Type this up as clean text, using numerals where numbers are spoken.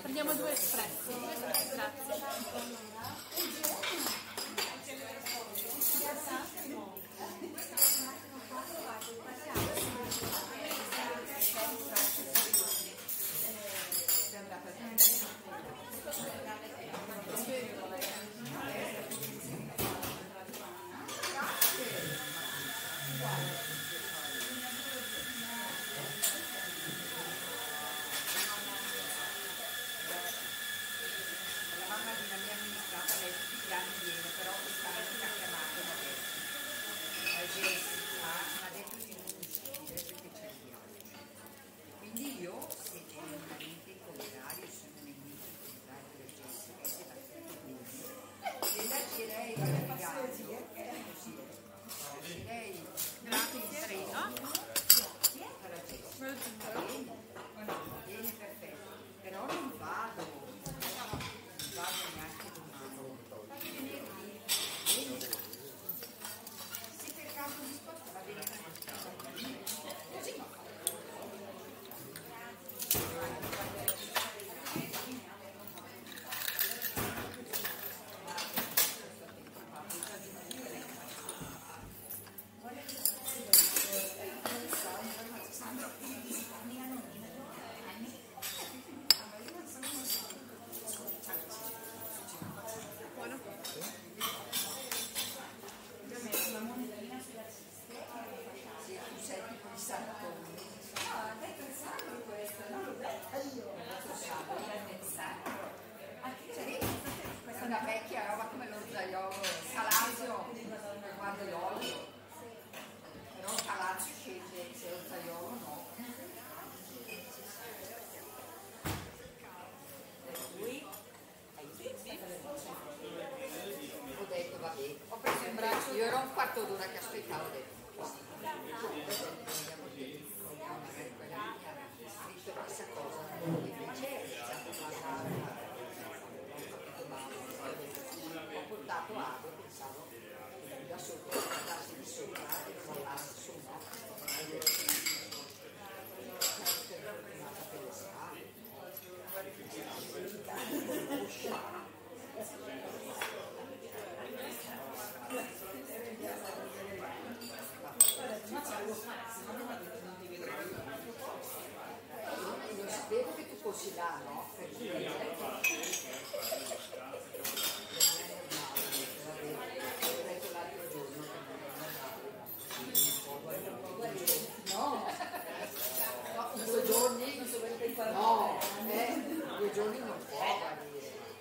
Prendiamo 2 espresso. Grazie. Quindi io, se generalmente contrario, sono nemici le lascerei il regalo, così, lascerei Grazie. alla Jessica. Bene, perfetto, però non vado neanche domani. Bene. Se per caso mi sposto va bene così. Questa è una vecchia roba come lo zaiolo Calazio, guarda l'olio, però Calazio scende, se lo zaiolo no. Lui ho detto vabbè, ho preso in braccio, io ero un quarto d'ora che aspettavo, ho detto scritto questa cosa, invece è iniziato a parlare. Ho portato acqua, pensavo che da sotto andasse di sopra e crollasse su, no? Non sapevo che tu fossi là, no? No, 2 giorni non può guarire.